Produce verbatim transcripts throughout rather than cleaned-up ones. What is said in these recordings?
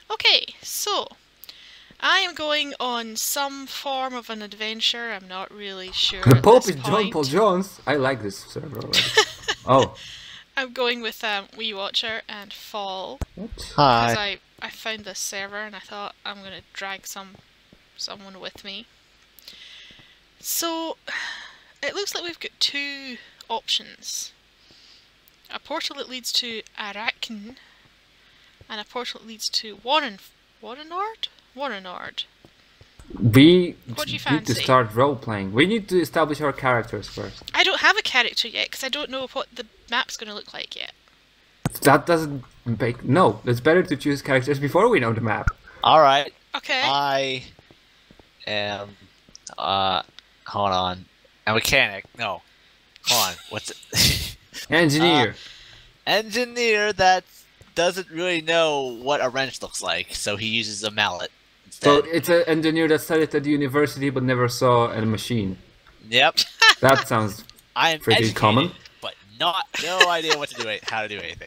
Okay, so I am going on some form of an adventure. I'm not really sure The at Pope this is John Paul point. Jones. I like this server already. Oh. I'm going with um, Wii Watcher and Fall What? because Hi. I I found this server and I thought I'm gonna drag some someone with me. So it looks like we've got two options: a portal that leads to Arachne and a portal that leads to Warren Warrenord. Warrenord. We What do you need fancy? to start role playing. We need to establish our characters first. I don't have a character yet because I don't know what the map's going to look like yet. That doesn't make no. It's better to choose characters before we know the map. All right. Okay. I am. Uh, hold on. A mechanic. No. Hold on. What's it? Engineer. Uh, engineer that doesn't really know what a wrench looks like, so he uses a mallet so instead. it's an engineer that studied at the university but never saw a machine. Yep. That sounds I am pretty educated, common. but not no idea what to do, how to do anything.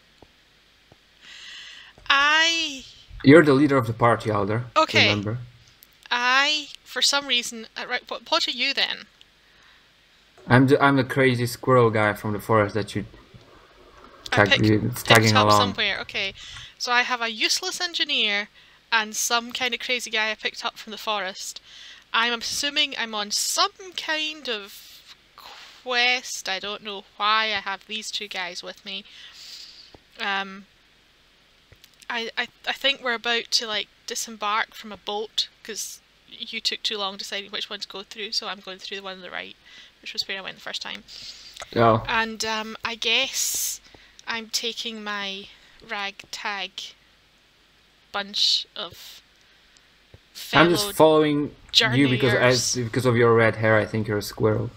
I You're the leader of the party, Alder. Okay. Remember? I for some reason uh, right. What, what are you then? I'm the I'm the crazy squirrel guy from the forest that you I tag, picked, it's picked tagging up along. somewhere. Okay, so I have a useless engineer and some kind of crazy guy I picked up from the forest. I'm assuming I'm on some kind of quest. I don't know why I have these two guys with me. Um, I I I think we're about to like disembark from a boat because you took too long deciding which one to go through. So I'm going through the one on the right, which was where I went the first time. Oh. And um, I guess I'm taking my ragtag bunch of fellow I'm just following you because journeyers. as because of your red hair. I think you're a squirrel.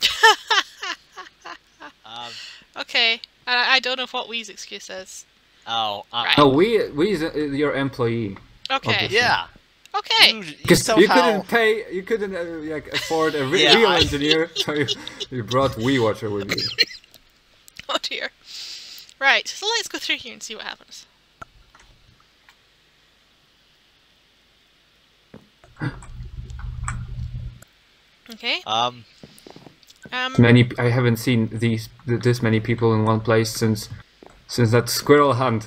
Um. Okay, I, I don't know what Wee's excuse is. Oh. Um, Right. No, we we is uh, your employee. Okay. Obviously. Yeah. Okay. You, you Because somehow. you couldn't pay, you couldn't uh, like afford a re Yeah, real I- engineer, so you, you brought Wii Watcher with you. Oh dear. Right, so let's go through here and see what happens. Okay. Um. Um. Many, I haven't seen these th- this many people in one place since since that squirrel hunt.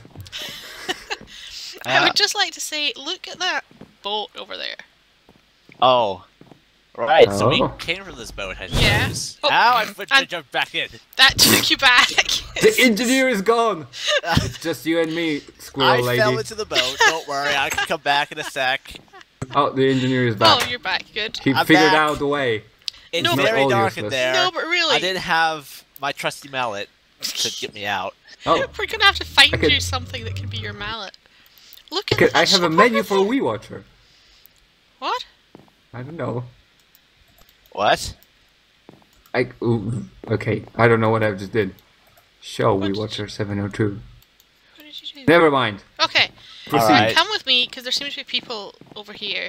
I Uh, would just like to say, look at that boat over there. Oh. Right. So we Oh. came from this boat. I Yeah. suppose. Oh, Now I put and- jump back in. That took you back. The engineer is gone. It's just you and me, squirrel I lady. fell into the boat. Don't worry, I can come back in a sec. Oh, the engineer is back. Oh, you're back. Good. He I'm figured back. out the way. It's No, but- very all dark in useless. there. No, but really, I didn't have my trusty mallet to get me out. Oh, we're gonna have to find I could- you something that can be your mallet. Look at okay, that I have a shop menu over for there. Wii Watcher. What? I don't know. What? I ooh, okay. I don't know what I just did. Show What Wii did Watcher seven oh two. What did you do? Never mind. Okay. Proceed. Alright. Come with me, because there seems to be people over here.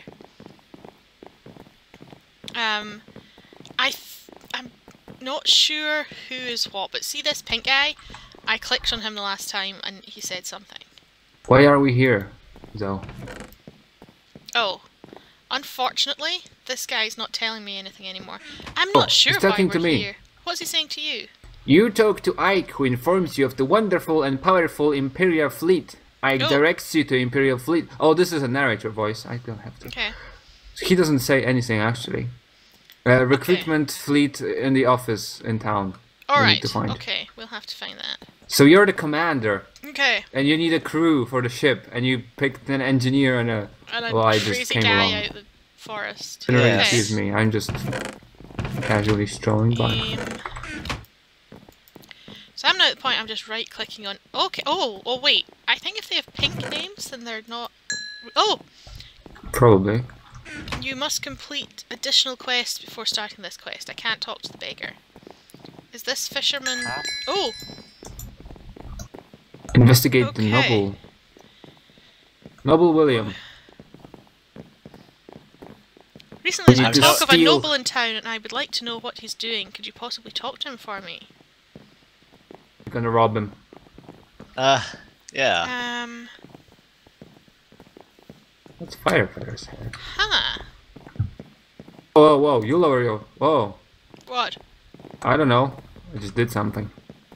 Um, I th I'm not sure who is what, but see this pink guy? I clicked on him the last time and he said something. Why are we here, though? Oh, unfortunately, this guy's not telling me anything anymore. I'm Oh, not sure he's why talking we're to me. here. What's he saying to you? You talk to Ike, who informs you of the wonderful and powerful Imperial fleet. Ike Oh. directs you to Imperial fleet. Oh, this is a narrator voice. I don't have to. Okay. He doesn't say anything actually. Uh, recruitment fleet in the office in town. We need Alright, to find. okay, we'll have to find that. So you're the commander, Okay, and you need a crew for the ship, and you picked an engineer and a. and a Well, I just crazy came guy along. out the forest. Really, Yes. excuse me. I'm just casually strolling by. Um, so I'm now at the point I'm just right clicking on. Okay. Oh. Oh wait. I think if they have pink names, then they're not. Oh. Probably. You must complete additional quests before starting this quest. I can't talk to the beggar. Is this fisherman? Oh. Investigate the Okay. noble. Noble William. Recently, We there's need talk to of a steal- noble in town, and I would like to know what he's doing. Could you possibly talk to him for me? Gonna rob him. Uh, yeah. Um. That's firefighter's hair. Huh. Whoa, whoa, you lower your... Whoa. What? I don't know. I just did something.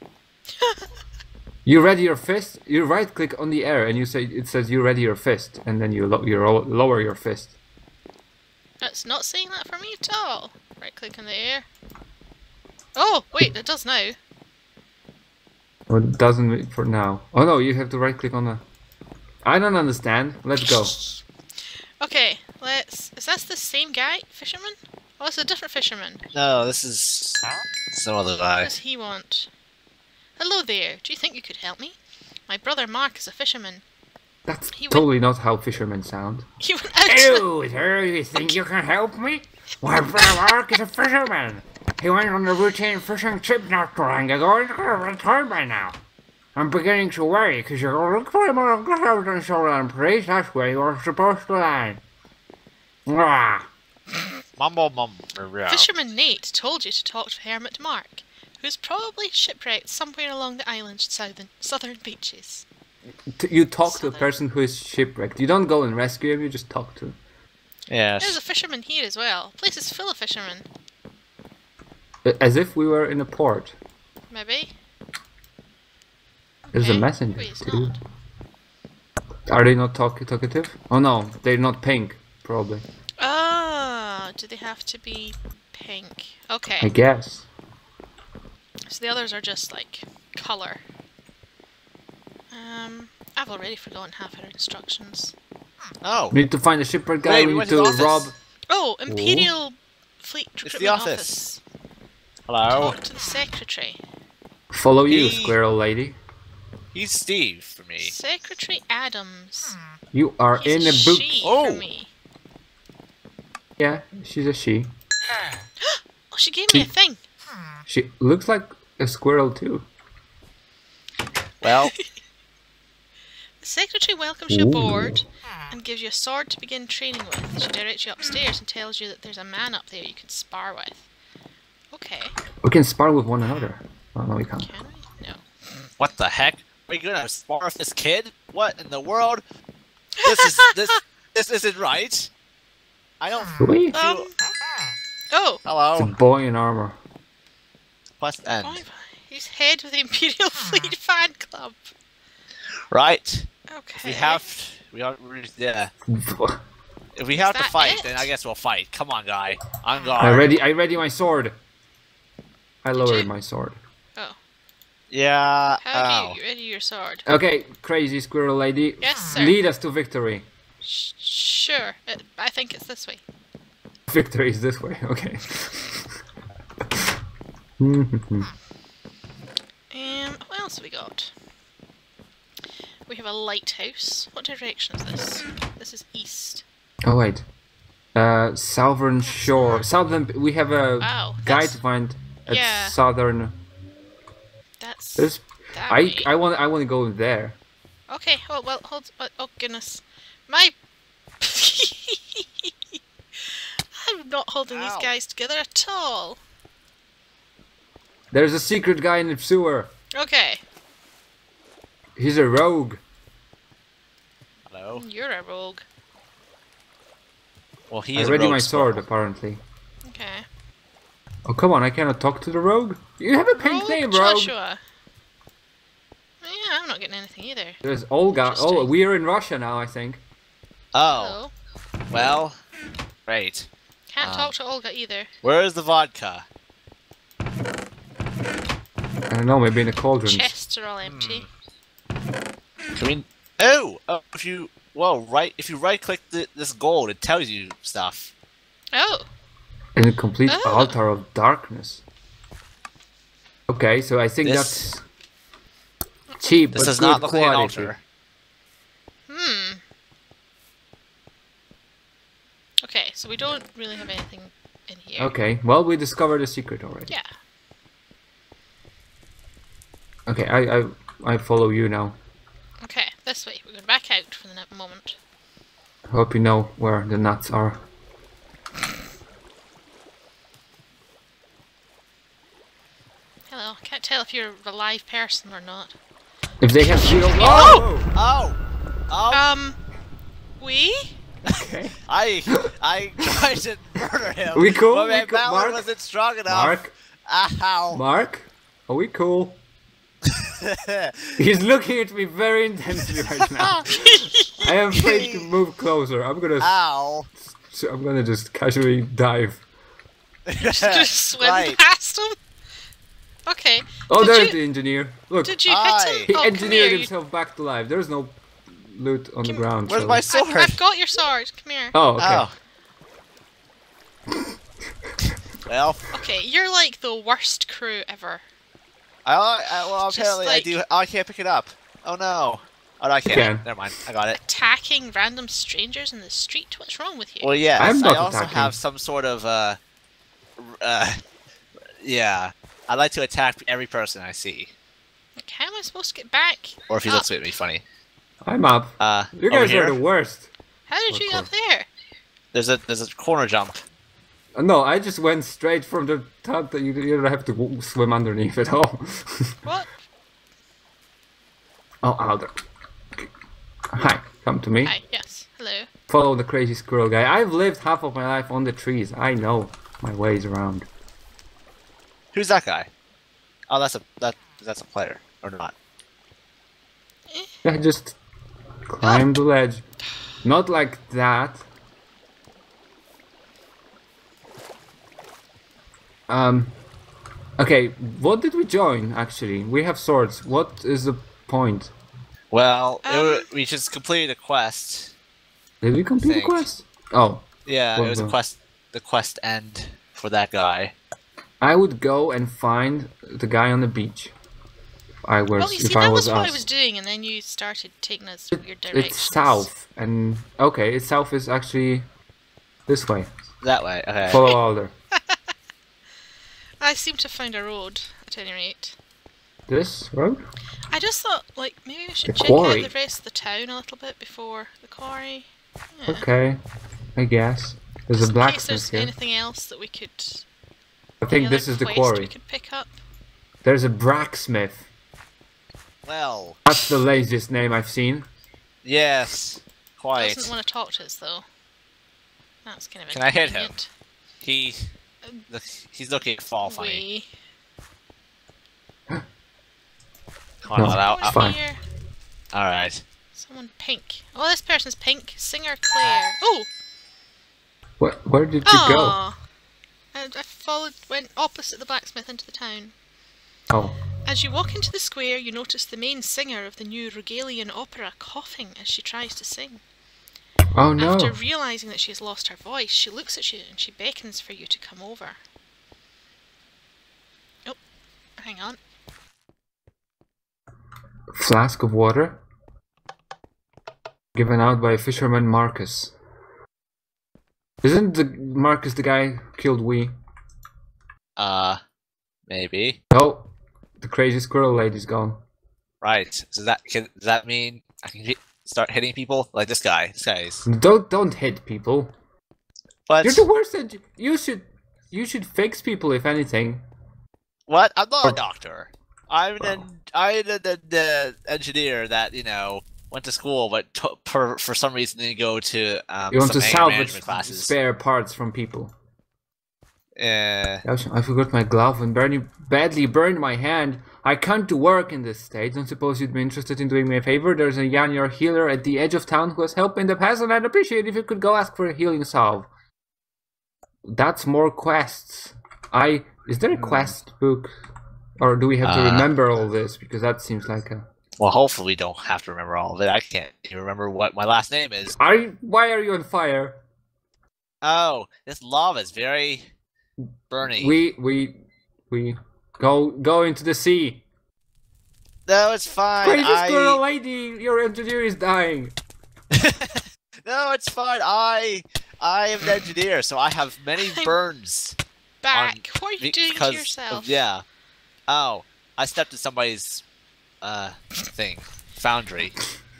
You ready your fist? You right click on the air and you say it says you ready your fist, and then you lo you ro lower your fist. It's not saying that for me at all. Right click in the air. Oh, wait, it does now. Well, it doesn't for now. Oh no, you have to right click on the... I don't understand. Let's go. Okay, let's... Is this the same guy? Fisherman? Oh, it's a different fisherman. No, this is some other What guy. does he want? Hello there. Do you think you could help me? My brother Mark is a fisherman. That's He totally not how fishermen sound. He went out to... Hello there, you think you can help me? My brother Mark is a fisherman. He went on a routine fishing trip not too long ago and could have returned by now. I'm beginning to worry because you're going to look for him on the southern shoreline place. That's where you were supposed to land. Mwah. Mumble mumble. Fisherman Nate told you to talk to Hermit Mark, who's probably shipwrecked somewhere along the island's southern, southern beaches. T you talk to a Southern. person who is shipwrecked. You don't go and rescue him, you just talk to him. Yes. There's a fisherman here as well. The place is full of fishermen. As if we were in a port. Maybe? There's Okay. a messenger Wait, it's too. not. Are they not talk talkative? Oh no, they're not pink, probably. Ah, do they have to be pink? I Okay, guess. so the others are just like colour. Um, I've already forgotten half our instructions. Oh. We need to find a shipwrecked guy, Hey, we we need went to to the office. rob... Oh, Imperial Fleet Recruitment the office. Office. Hello. Talk to the secretary. Follow you, He- squirrel lady. He's Steve for me. Secretary Adams. You are He's in a a book. she Oh. for me. Yeah, she's a she. Oh, she gave me a thing. She looks like a squirrel too. Well, The secretary welcomes you Ooh. aboard and gives you a sword to begin training with. She directs you upstairs and tells you that there's a man up there you can spar with. Okay, We can spar with one another. Oh no, we can't. can we? No. what the heck? Are you gonna spar with this kid? What in the world? This is this this isn't right. I don't We? feel. Um. Oh. It's a Hello. boy in armor. Quest end. Oh, he's head of the Imperial Fleet Fan Club. Right. Okay. We have. We are. Yeah. If we have to that fight, it? then I guess we'll fight. Come on, guy. On I guard. ready. I ready my sword. I lowered you? my sword. Oh. Yeah. How Ow. do you ready your sword? Okay, crazy squirrel lady. Yes, sir. Lead us to victory. Sh sure. It, I think it's this way. Victory is this way. Okay. Um. What else have we got? We have a lighthouse. What direction is this? This is east. Oh wait. Uh, southern shore. Southern. We have a Wow. guide That's, to find at Yeah. southern. that's There's. that I way. I want I want to go there. Okay. Oh well. Hold. Oh, oh goodness. My. I'm not holding Ow. these guys together at all. There's a secret guy in the sewer. Okay. He's a rogue. Hello. You're a rogue. Well, he I is a ready rogue my sword squirrel. apparently. Okay. Oh come on! I cannot talk to the rogue. You have a pink Rogue name, rogue. Joshua. Yeah, I'm not getting anything either. There's Olga. Oh, Interesting. we're in Russia now, I think. Oh. Hello. Well. Great. Can't Um, talk to Olga either. Where is the vodka? I don't know. Maybe in the cauldrons. Chests are all empty. Can we? Oh. Oh. If you. Well, right. If you right-click th this gold, it tells you stuff. Oh. In a complete Oh. altar of darkness. Okay, so I think This- that's cheap, This but does good not look like an quality. altar. Hmm. Okay, so we don't really have anything in here. Okay, well we discovered a secret already. Yeah. Okay, I I I follow you now. Okay, this way. We're going back out for the ne- moment. Hope you know where the nuts are. Hello. I can't tell if you're a live person or not. If they have zero. Oh! Oh! Oh! Um. We? Okay. I I tried to murder him. We cool? But We my cool? mallet Mark? wasn't strong enough. Mark? Ow. Mark? Are we cool? He's looking at me very intensely right now. I am afraid to move closer. I'm gonna. Ow. So I'm gonna just casually dive. Just swim Right. past him. Okay. Oh, Did there's you- the engineer. Look, Did you Aye. hit him? he Oh, come engineered here. You- himself back to life. There's no loot on the Come- ground. Where's so- my sword? I've, I've got your sword. Come here. Oh, okay. Oh. Well, Okay, you're like the worst crew ever. I, I well Just apparently like- I do. Oh, I can't pick it up. Oh no. Oh no, I can't. can. Never mind. I got it. Attacking random strangers in the street. What's wrong with you? Well, yes. I'm not I also attacking. have some sort of uh, uh, yeah. I like to attack every person I see, Like, how am I supposed to get back? or if he up? looks at me funny. I'm up. Uh, You over guys here, are the worst. How did Of you get up course. there? there's a there's a corner jump. Uh, No, I just went straight from the top that you, you don't have to w- swim underneath at all. What? Oh, Alder. Hi, come to me. Hi, yes. Hello. Follow the crazy squirrel guy. I've lived half of my life on the trees. I know my ways around. Who's that guy? Oh, that's a that that's a player or not? Yeah, just climb the ledge. Not like that. Um. Okay, what did we join actually? We have swords. What is the point? Well, it Um, wa- we just completed a quest. Did we complete the Think. quest? Oh, Yeah, What it was a the- quest. The quest end for that guy. I would go and find the guy on the beach. If I was, Well, you see, if I that was, was what us. I was doing, and then you started taking us It- weird directions. it's south, and okay, it's south is actually this way. That way. Okay. Follow Alder. I seem to have found a road, at any rate. This road? I just thought, like, maybe we should The check quarry. out the rest of the town a little bit before the quarry. Yeah. Okay, I guess. There's Just a in case there's blacksmith here. anything else that we could... I any think other this is the quest we quarry. could pick up. There's a bracksmith. Well, That's the laziest name I've seen. yes, quite. Doesn't want to talk to us, though. That's kind of Can I hit him? inconvenient. He, look, he's looking at fall funny. We... Come on, No. out. Someone fine. here. All right. Someone pink. Oh, this person's pink. Singer Claire. Oh! Where, where did you go? Oh! I, I followed, went opposite the blacksmith into the town. Oh, As you walk into the square, you notice the main singer of the new Regalian opera coughing as she tries to sing. oh no. After realizing that she has lost her voice, she looks at you and she beckons for you to come over. Oh, hang on. Flask of water. Given out by fisherman Marcus. Isn't the Marcus the guy who killed Wii? Uh, maybe. No, the crazy squirrel lady's gone. Right. So that can does that mean I can hit, start hitting people like this guy? This guy's. Don't don't hit people. But You're the worst. At, you should you should fix people if anything. what? I'm not Oh. a doctor. I'm an Well. I'm the, the, the engineer that you know went to school, but t for for some reason didn't go to um, You want some to anger salvage management classes. spare parts from people. Uh, Gosh, I forgot my glove and barely, badly burned my hand. I can't do work in this state. Don't suppose you'd be interested in doing me a favor? There's a Yanyar healer at the edge of town who has helped in the past, and I'd appreciate if you could go ask for a healing salve. That's more quests. I is there a quest book, or do we have to Uh, remember all this? Because that seems like a. well, hopefully we don't have to remember all of it. I can't even remember what my last name is. Are you, why are you on fire? Oh, this lava is very burning. We we we go go into the sea. No, it's fine. Crazy I... squirrel lady, your engineer is dying. No, it's fine. I I am an engineer, so I have many I'm burns. Back! What are you doing to because yourself? Of, yeah. Oh, I stepped in somebody's uh thing, foundry.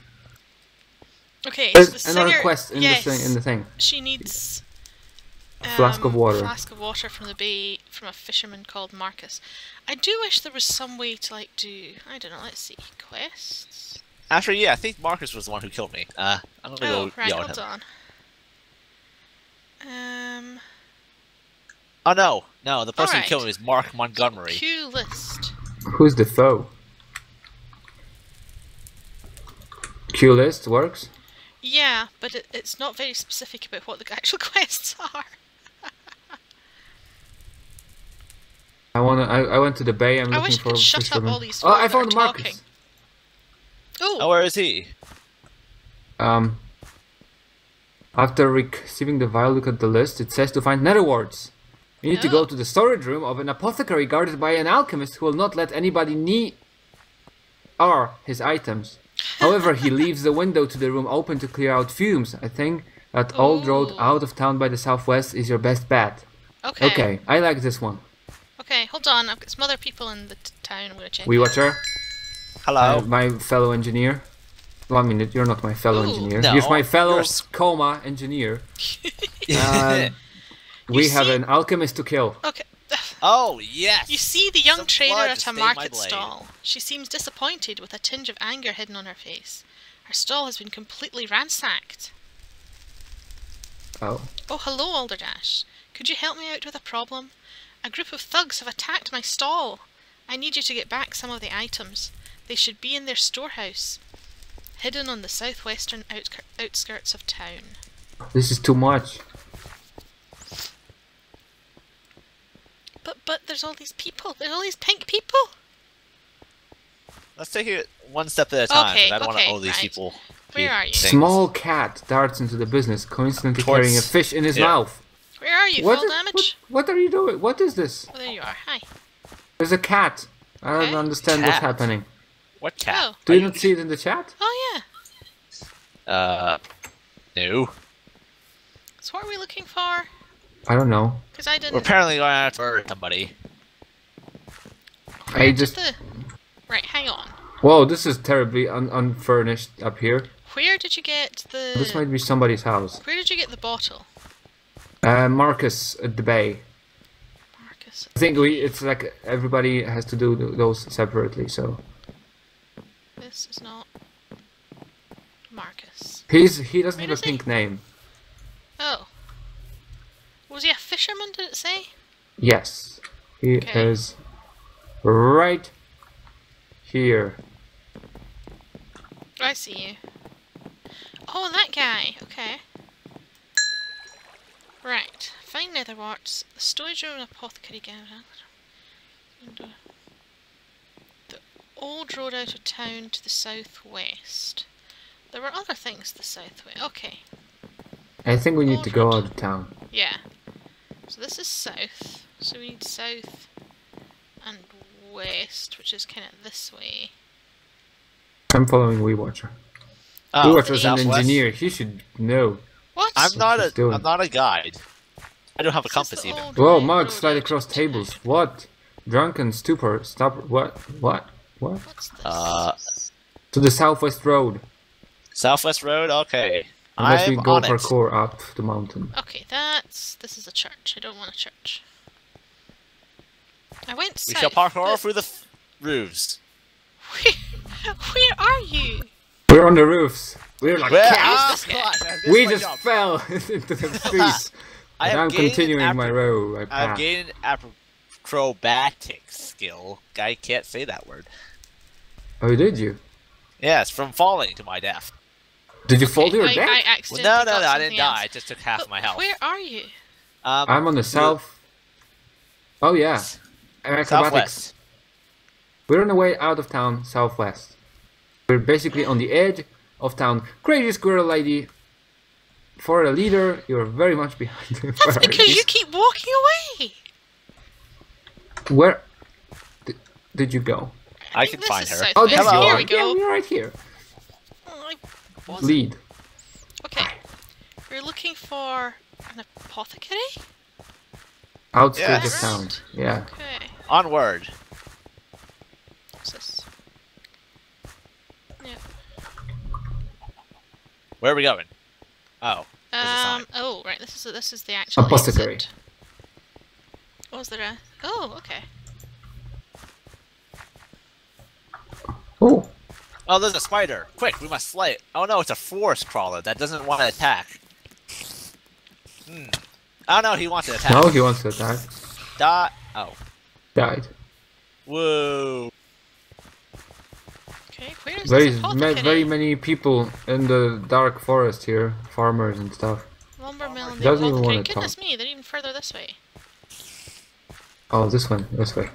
Okay, so the There's another singer... quest in yes, the thing. In the thing. she needs... A flask of um, water. flask of water from the bay, from a fisherman called Marcus. I do wish there was some way to, like, do... I don't know, let's see. Quests? Actually, yeah, I think Marcus was the one who killed me. Uh, I'm gonna Oh, go right, yell at hold him. on. Um. Oh no, no, the person Alright. who killed me is Mark Montgomery. Q list. Who's the foe? Q list works? Yeah, but it, it's not very specific about what the actual quests are. I wanna. I, I went to the bay. I'm I looking wish I for could shut up fishermen. all these Oh, folk I that found are Marcus. talking. Oh, Oh, where is he? Um. After receiving the vial, look at the list. It says to find nether warts. You need to go Oh. to the storage room of an apothecary guarded by an alchemist who will not let anybody near or his items. However, he leaves the window to the room open to clear out fumes. I think that old road Ooh. out of town by the southwest is your best bet. okay. Okay, I like this one. Okay, hold on. I've got some other people in the t town I'm going to check Wee out. Watcher, Hello. uh, my fellow engineer. Well, I mean, you're not my fellow Ooh. engineer. No, You're my fellow you're s- coma engineer. Um, we You have see- an alchemist to kill. Okay. oh yes. You see the young Some trader blood at to a stain my market blade. stall. She seems disappointed with a tinge of anger hidden on her face. Her stall has been completely ransacked. Oh. Oh, hello, Alderdash. Could you help me out with a problem? A group of thugs have attacked my stall. I need you to get back some of the items. They should be in their storehouse, hidden on the southwestern outsk outskirts of town. This is too much. But but there's all these people. There's all these pink people. Let's take it one step at a time. Okay, 'cause I don't okay, want all these right. people. Where be are you? things. Small cat darts into the business, coincidentally Towards- carrying a fish in his yeah. mouth. Where are you? What Full is- damage? What, what are you doing? What is this? Oh, there you are. Hi. There's a cat. I don't Okay. understand what's Cat? happening. What cat? Oh. Do you Are not see it in the chat? Oh yeah. Uh, no. So what are we looking for? I don't know. Because I We're didn't. apparently going to have to murder somebody. I Did just. the... Right, hang on. Whoa, this is terribly un unfurnished up here. Where did you get the? This might be somebody's house. Where did you get the bottle, Uh, Marcus at the bay. Marcus? I think we. It's like everybody has to do th- those separately. So This is not Marcus. he's he doesn't Where have a is he? pink name. Oh. Was he a fisherman? Did it say? Yes, he Okay. is right here. I see you. Oh, that guy. Okay. Right. Find nether warts. The storage room and apothecary gathering. The old road out of town to the southwest. There were other things to the southwest. Okay. I think we need to go Alright. out of town. Yeah. So this is south. So we need south and west, which is kind of this way. I'm following Wee Watcher. Oh, Wee Watcher's an southwest? engineer. He should know. What? I'm not he's a. doing. I'm not a guide. I don't have a This is compass the even. old Whoa, red Mud, road slide out across of tables. town. What? Drunken stupor. Stop. What? What? What? What's this? Uh, To the southwest road. Southwest Road. Okay. Unless I'm we go on it. parkour up the mountain. Okay, that's... This is a church. I don't want a church. I went We south. shall parkour but through the f roofs. Where, where are you? We're on the roofs. We're like Where? cats. Ah, this guy? God, this We is my just job. fell into the streets. I and have I'm gained continuing my acro- row. My I've path. gained acrobatic skill. I can't say that word. Oh, did you? Yes, from falling to my death. Did you fall to your I, death? I Well, accidentally no, no, got no, I something didn't die. else. I just took half But my health. Where are you? Um, I'm on the south. Oh yeah. Acrobatics. southwest. We're on the way out of town, southwest. We're basically on the edge of town. Crazy squirrel lady. For a leader, you're very much behind the That's because priorities. you keep walking away. Where did, did you go? I think can this find is her. southwest. Oh, there Hello. you Here are. we go. Yeah, we're right here. Oh, I wasn't. Lead. Okay. We're looking for an apothecary? Outskirts Yes. of town. Yeah. Okay. Onward. What's this? Yeah. Where are we going? Oh. There's a sign. Um. Oh, right. This is this is the actual Apothecary. exit. Oh, is there a? Oh, okay. Oh. Oh, there's a spider. Quick, we must slay it. Oh no, it's a forest crawler that doesn't want to attack. Hmm. Oh no, he wants to attack. No, he wants to attack. Die. Oh. Died. Whoa. Okay, where is Very, this ma- apothecary? very many people in the dark forest here, farmers and stuff. Lumber mill and the Doesn't even apothecary. wanna talk. Goodness me, they're even further this way. Oh, this one, this way.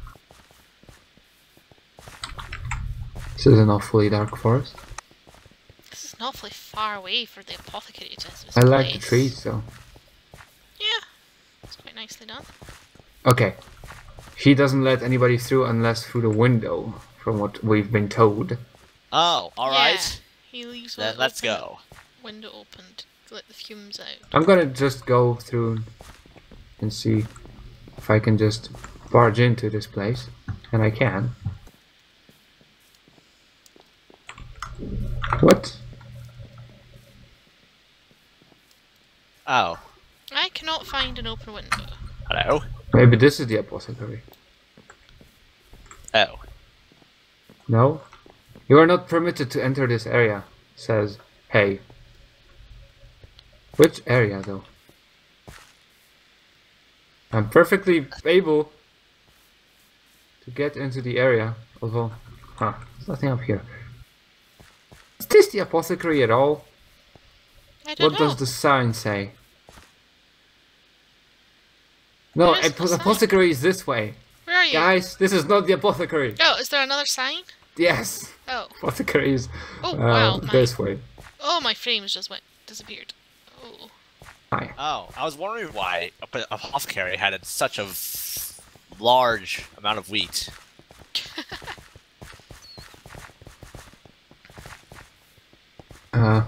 This is an awfully dark forest. This is an awfully far away for the apothecary to this I like the place. trees though. Yeah, it's quite nicely done. Okay. He doesn't let anybody through unless through the window, from what we've been told. Oh, all right. Yeah, he leaves Then the let's open go. window opened to let the fumes out. I'm gonna just go through and see if I can just barge into this place. And I can. What? Oh. I cannot find an open window. Hello. Maybe this is the apothecary. Oh. No? You are not permitted to enter this area, says hey. Which area though? I'm perfectly able to get into the area, although, huh, there's nothing up here. Is this the apothecary at all? I don't What know. does the sign say? No, Where is apo- the sign? apothecary is this way. Where are you? Guys, this is not the apothecary. Oh, is there another sign? Yes, Oh. apothecary is Oh, uh, wow. My, this way. oh, my frames just went disappeared. Oh. Hi. Oh, I was wondering why a a apothecary had such a large amount of wheat. Uh.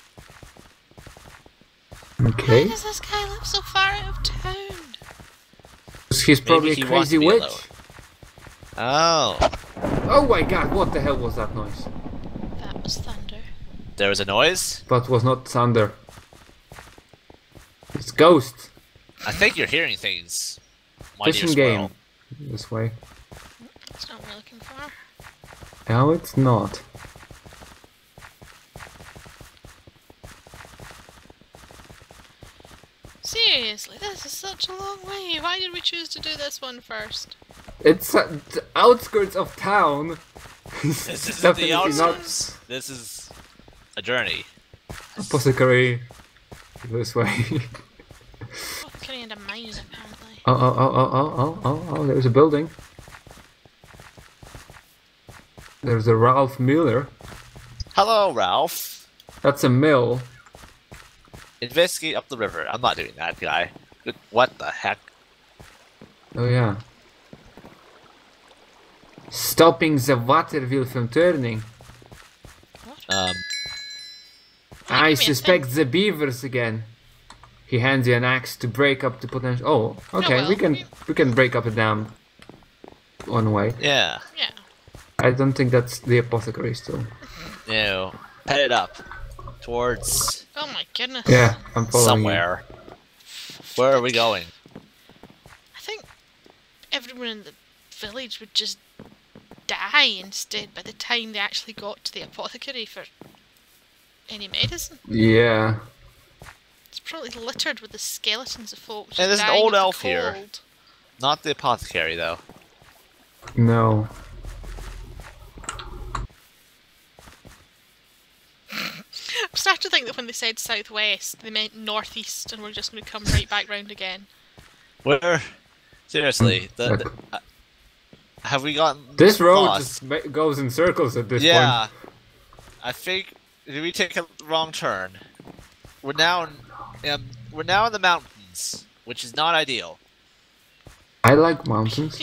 Why Okay. does this guy live so far out of town? He's probably he a wants crazy to be witch. alone. Oh, Oh my god, what the hell was that noise? That was thunder. there was a noise? That was not thunder. It's ghost. I think you're hearing things, my dear Fishing squirrel. game. This way. That's not what we're looking for. No, it's not. Seriously, this is such a long way. Why did we choose to do this one first? It's uh, the outskirts of town. This isn't the Definitely outskirts. This is a journey. not apothecary. This way. Apothecary and a mine, apparently. Oh, oh, oh, oh, oh, oh, oh, oh, there's a building. There's a Ralph Miller. Hello, Ralph. That's a mill. Investigate up the river. I'm not doing that, guy. Good. What the heck? Oh yeah. Stopping the water wheel from turning. What? Um. I give me a suspect the beavers again. He hands you an axe to break up the potential. Oh, okay. well, we can we- we can break up a dam. One way. Yeah. Yeah. I don't think that's the apothecary still. No. Head it up towards Oh my goodness. Yeah, I'm following you. somewhere. Where are we going? I think everyone in the village would just die instead by the time they actually got to the apothecary for any medicine. Yeah. It's probably littered with the skeletons of folk just And there's an dying old of the elf here. cold. Not the apothecary, though. No. I'm starting to think that when they said southwest, they meant northeast, and we're just going to come right back round again. Where? Seriously, the, Look. the, uh, have we gotten This road lost? just ma- goes in circles at this Yeah, point. I think did we take a wrong turn? We're now in um, we're now in the mountains, which is not ideal. I like mountains.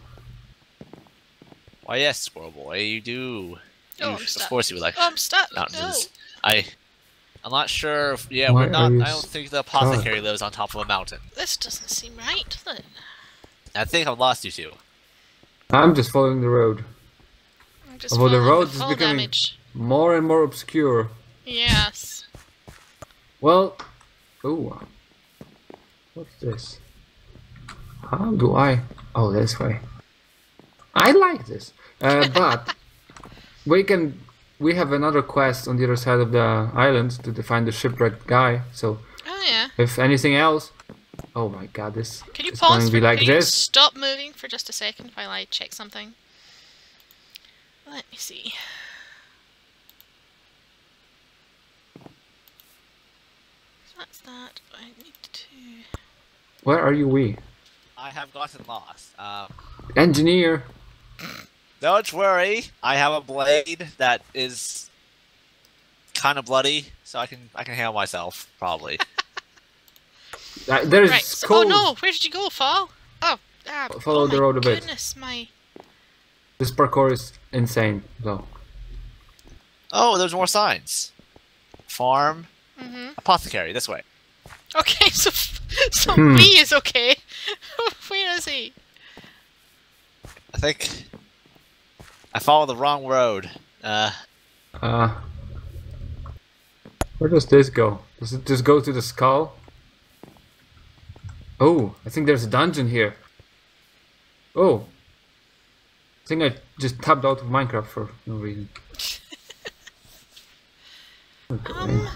Why, yes, squirrel boy, you do. Oh, You- I'm of stuck. course, you would like Oh, I'm stuck. No. mountains. I, I'm not sure. If, yeah, Why we're not. are you I don't think the apothecary lives on top of a mountain. This doesn't seem right, does it? I think I've lost you two. I'm just following the road. I'm just Although the falling road with is full becoming- damage. More and more obscure. Yes. Well, ooh, what's this? How do I? Oh, this way. I like this, uh, but we can. We have another quest on the other side of the island to find the shipwrecked guy. So Oh yeah. if anything else, Oh my god, this Can you is going pause to for be like can you this. stop moving for just a second while I check something? Let me see. So that's that. I need to... Where are you, we? I have gotten lost. Um, Engineer! don't worry, I have a blade that is kind of bloody, so I can I can handle myself probably. Uh, there's Right. So, oh coal. no! Where did you go, Fall? Oh, ah, Follow oh the my road a bit. goodness, my... This parkour is insane, though. Oh, there's more signs. Farm, Mm-hmm. apothecary, this way. Okay, so so Hmm. Wii is okay. Where is he? I think I followed the wrong road. Uh, Uh, where does this go? Does it just go to the skull? Oh, I think there's a dungeon here. Oh. I think I just tapped out of Minecraft for no reason. Okay. Um,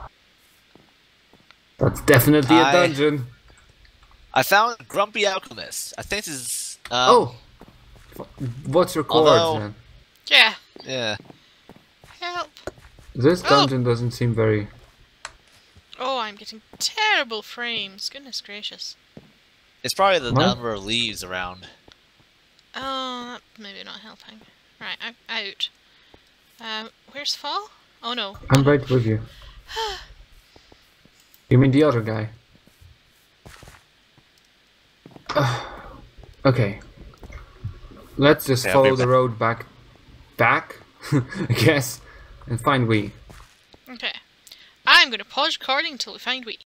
That's definitely a I- dungeon. I found Grumpy Alchemist. I think this is. Um, Oh! F- What's your chords Although- then? yeah. Yeah. Help. This Oh. dungeon doesn't seem very... Oh, I'm getting terrible frames. Goodness gracious. It's probably the What? number of leaves around. Oh, that maybe not helping. Right, I'm out. Um, where's Fall? Oh no. I'm right with you. You mean the other guy? Okay. Let's just Okay, I'll be follow the back. road back... Back? I guess. And find Wii. Okay. I'm going to pause recording until we find Wii.